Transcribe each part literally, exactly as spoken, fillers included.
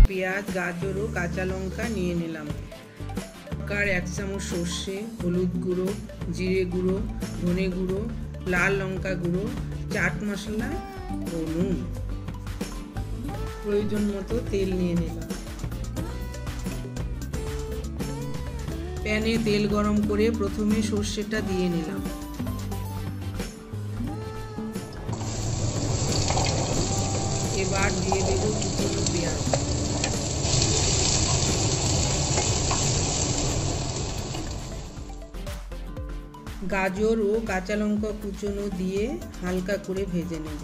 পেঁয়াজ, গাজর ও কাঁচা লঙ্কা নিয়ে নিলাম। আর এক চামচ সর্ষে, হলুদ গুঁড়ো, জিরে গুঁড়ো, ধনে গুঁড়ো, লাল লঙ্কা গুঁড়ো, চাট মশলা ও নুন। প্রয়োজন মতো তেল নিয়ে নিলাম। প্যানে তেল গরম করে প্রথমে সর্ষেটা দিয়ে নিলাম। এবার দিয়ে দেব কুচনো পেঁয়াজ। গাজর ও কাঁচা লঙ্কা কুচনো দিয়ে হালকা করে ভেজে নেব।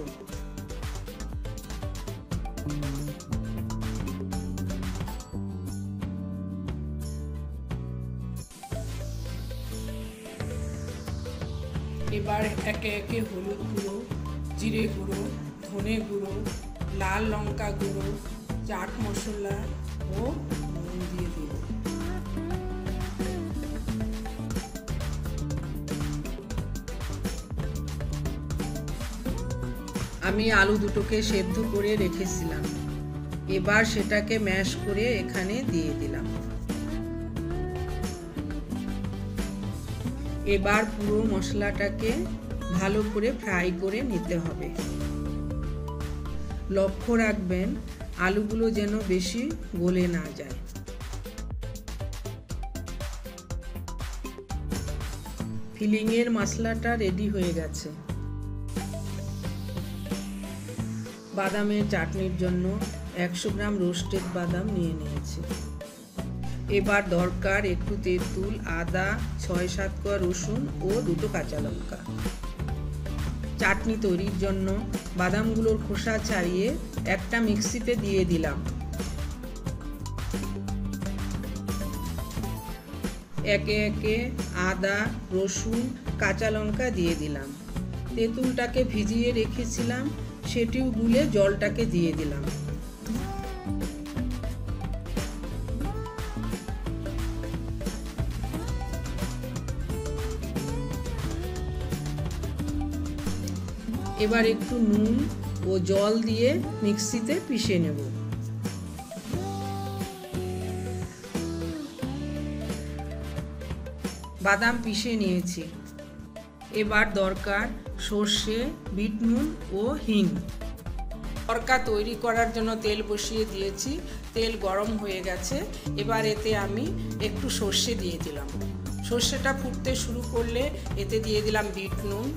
এবার একে একে হলুদ গুঁড়ো, জিরে গুঁড়ো, ধনে গুঁড়ো, লাল লঙ্কা গুঁড়ো, চাট মশলা ও নুন দিয়ে দেব। আমি আলু দুটোকে সেদ্ধ করে রেখেছিলাম। এবার সেটাকে ম্যাশ করে এখানে দিয়ে দিলাম। এবার পুরো মশলাটাকে ভালো করে ফ্রাই করে নিতে হবে। লক্ষ্য রাখবেন আলুগুলো যেন বেশি গলে না যায়। ফিলিংয়ের মশলাটা রেডি হয়ে গেছে। বাদামের চাটনির জন্য একশো গ্রাম রোস্টেড বাদাম নিয়ে নিয়েছি। এবার দরকার একটু তেঁতুল, আদা, ছয় সাত কোয়া রসুন ও দুটো কাঁচা লঙ্কা। চাটনি তৈরির জন্য বাদামগুলোর খোসা ছাড়িয়ে একটা মিক্সিতে দিয়ে দিলাম। একে একে আদা, রসুন, কাঁচা লঙ্কা দিয়ে দিলাম। তেঁতুলটাকে ভিজিয়ে রেখেছিলাম, সেটিও গুলে জলটাকে দিয়ে দিলাম। এবার একটু নুন ও জল দিয়ে মিক্সিতে পিষে নেব। বাদাম পিষে নিয়েছি। এবার দরকার সর্ষে, বিট নুন ও হিং। তরকা তৈরি করার জন্য তেল বসিয়ে দিয়েছি। তেল গরম হয়ে গেছে। এবার এতে আমি একটু সর্ষে দিয়ে দিলাম। সর্ষেটা ফুটতে শুরু করলে এতে দিয়ে দিলাম বিট নুন,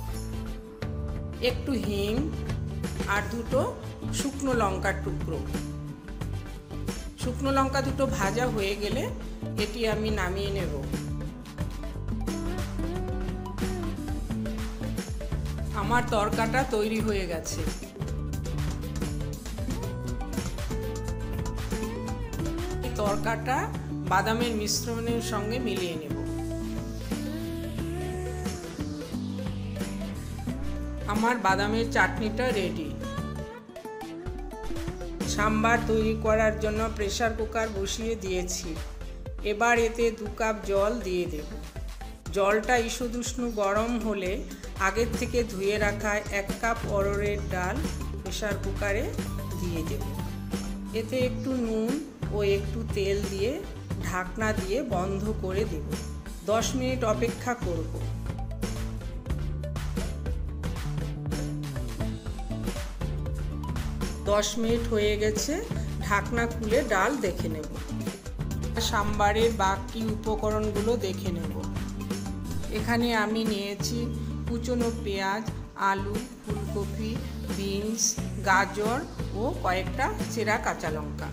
একটু হিং আর দুটো শুকনো লঙ্কার টুকরো। শুকনো লঙ্কা দুটো ভাজা হয়ে গেলে এটি আমি নামিয়ে নেব। আমার তরকাটা তৈরি হয়ে গেছে। এই তরকাটা বাদামের মিশ্রণের সঙ্গে মিলিয়ে নেব। আমার বাদামের চাটনিটা রেডি। সাম্বার তৈরি করার জন্য প্রেসার কুকার বসিয়ে দিয়েছি। এবার এতে দু কাপ জল দিয়ে দেব। জলটা ঈষদুষ্ণ গরম হলে আগের থেকে ধুয়ে রাখা এক কাপ অরহরের ডাল প্রেসার কুকারে দিয়ে দেব। এতে একটু নুন ও একটু তেল দিয়ে ঢাকনা দিয়ে বন্ধ করে দেব। দশ মিনিট অপেক্ষা করব। দশ মিনিট হয়ে গেছে। ঢাকনা খুলে ডাল দেখে নেব। সাম্বারের বাকি উপকরণগুলো দেখে নেব। এখানে আমি নিয়েছি কুচনো পেঁয়াজ, আলু, ফুলকপি, বিনস, গাজর ও কয়েকটা চেরা কাঁচা লঙ্কা।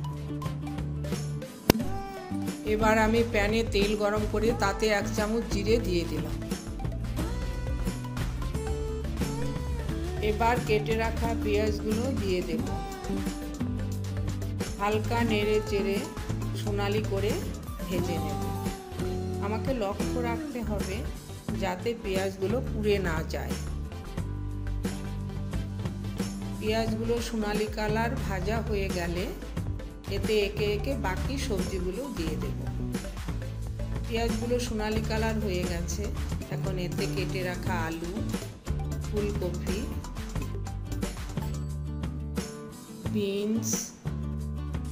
এবার আমি প্যানে তেল গরম করে তাতে এক চামচ জিরে দিয়ে দিলাম। এবার কেটে রাখা পেঁয়াজগুলো দিয়ে দেব। হালকা নেড়ে চেড়ে সোনালি করে ভেজে নেব। আমাকে লক্ষ্য রাখতে হবে যাতে পেঁয়াজগুলো পুড়ে না যায়। পেঁয়াজগুলো সোনালি কালার ভাজা হয়ে গেলে এতে একে একে বাকি সবজিগুলো দিয়ে দেব। পেঁয়াজগুলো সোনালি কালার হয়ে গেছে। এখন এতে কেটে রাখা আলু, ফুলকপি, বিনস,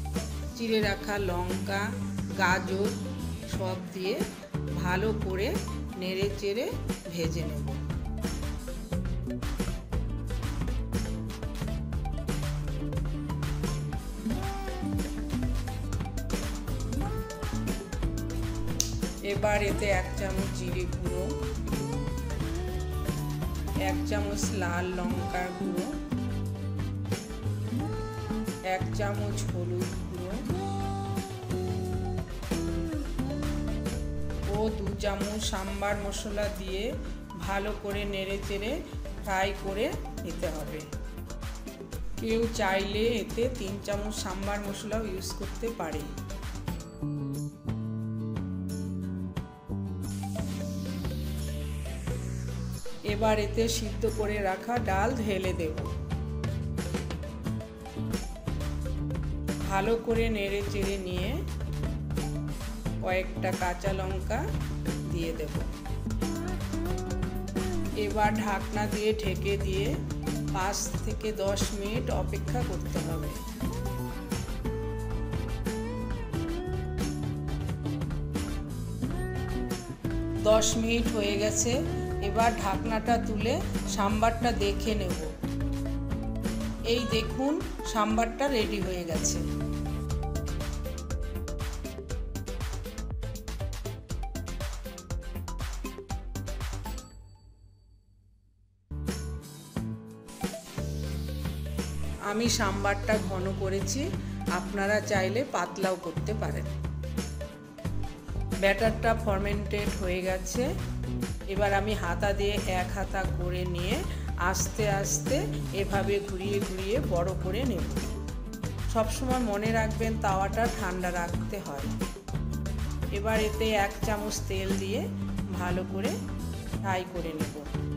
চিড়ে রাখা লঙ্কা, গাজর সব দিয়ে ভালো করে নেড়ে চেড়ে ভেজে নেব। এবার এতে এক চামচ জিরে গুঁড়ো, এক চামচ লাল লঙ্কার গুঁড়ো, এক চামচ হলুদ গুঁড়ো ও দু চামচ সাম্বার মশলা দিয়ে ভালো করে নেড়ে চেড়ে ফ্রাই করে নিতে হবে। কেউ চাইলে এতে তিন চামচ সাম্বার মশলাও ইউজ করতে পারে। এবার এতে সিদ্ধ করে রাখা ডাল ঢেলে দেব। ভালো করে নেড়ে চেড়ে নিয়ে কয়েকটা কাঁচা লঙ্কা দিয়ে দেব। এবার ঢাকনা দিয়ে ঢেকে দিয়ে পাঁচ থেকে দশ মিনিট অপেক্ষা করতে হবে। দশ মিনিট হয়ে গেছে। এবার ঢাকনাটা তুলে সাম্বারটা দেখে নেব। এই দেখুন সাম্বারটা রেডি হয়ে গেছে। আমি সাম্বারটা ঘন করেছি, আপনারা চাইলে পাতলাও করতে পারেন। ব্যাটারটা ফার্মেন্টেড হয়ে গেছে। এবার আমি হাতা দিয়ে এক হাতা করে নিয়ে আস্তে আস্তে এভাবে ঘুরিয়ে ঘুরিয়ে বড় করে নেব। সবসময় মনে রাখবেন তাওয়াটা ঠান্ডা রাখতে হয়। এবার এতে এক চামচ তেল দিয়ে ভালো করে ফ্রাই করে নেব।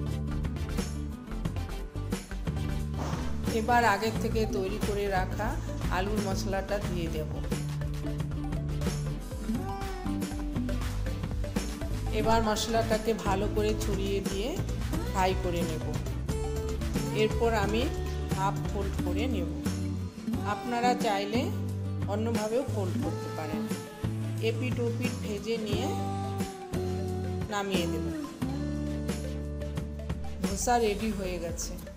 এবার আগের থেকে তৈরি করে রাখা আলুর মশলাটা দিয়ে দেব। এবার মশলাটাকে ভালো করে ছড়িয়ে দিয়ে ফ্রাই করে নেব। এরপর আমি হাফ ফোল্ড করে নেব। আপনারা চাইলে অন্যভাবেও ফোল্ড করতে পারেন। এপিট ওপিট ভেজে নিয়ে নামিয়ে দেব। ধোসা রেডি হয়ে গেছে।